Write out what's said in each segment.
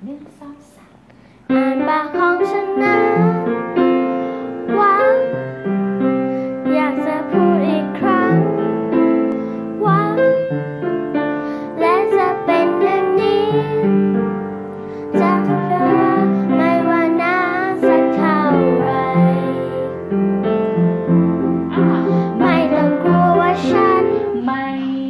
หนึ่งสองสามอ่านปากของฉันนะว่าอยากจะพูดอีกครั้งว่าและจะเป็นอย่างนี้จากเธอไม่ว่านานสักเท่าไรไม่ต้องกลัวว่าฉันไม่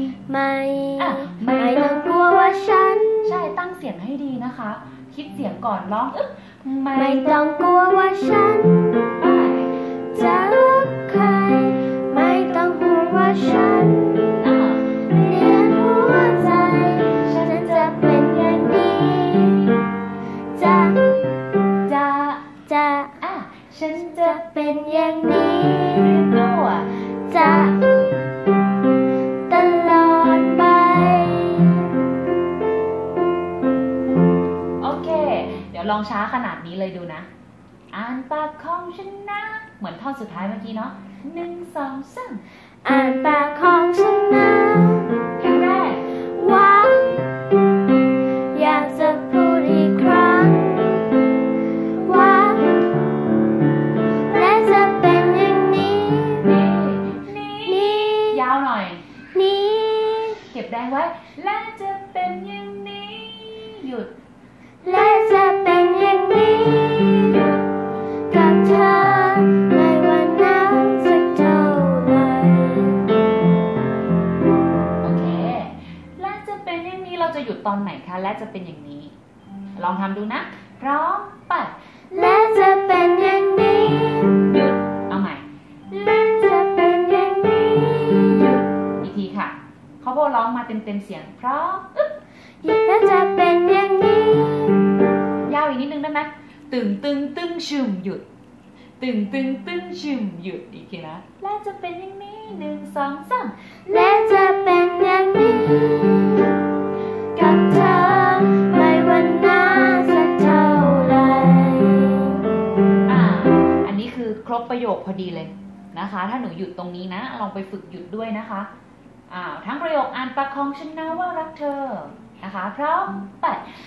ต้องกลัวว่าฉันใช่ตั้งเสียงให้ดีนะคะคิดเสียงก่อนร้องไม่ต้องกลัวว่าฉันจะรักใครไม่ต้องห่วงว่าฉันเรียนหัวใจฉันจะเป็นอย่างนี้จะฉันจะเป็นอย่างนี้จะตลอดไปโอเคเดี๋ยวลองช้าขนาดนี้เลยดูนะอ่านปากของฉันนะเหมือนท่อนสุดท้ายเมื่อกี้เนาะหนึ่งสองสามอ่านปากของฉันนะครั้งแรกว่าอยากจะพูดอีกครั้งว่าและจะเป็นอย่างนี้ยาวหน่อยนี้เก็บแดงไว้และจะเป็นอย่างนี้หยุดและจะเป็นอย่างนี้กับเธอไม่ว่านานสักเท่าไรโอเคและจะเป็นอย่างนี้เราจะหยุดตอนไหนคะและจะเป็นอย่างนี้ลองทำดูนะพร้อมไปและจะเป็นอย่างนี้หยุดเอาใหม่และจะเป็นอย่างนี้หยุดอีกทีค่ะเขาโบร้องมาเต็มเสียงพร้อมและจะเป็นอย่างนี้ยาวอีกนิดนึงได้ไหมตึงชุมหยุดตึงชุมหยุดอีกทีนะและจะเป็นอย่างนี้หนึ่งสองสามและจะเป็นอย่างนี้กับเธอไม่ว่านานสักเท่าไรอันนี้คือครบประโยคพอดีเลยนะคะถ้าหนูหยุดตรงนี้นะลองไปฝึกหยุดด้วยนะคะทั้งประโยคอ่านปากของฉันนะว่ารักเธอนะคะพร้อมไป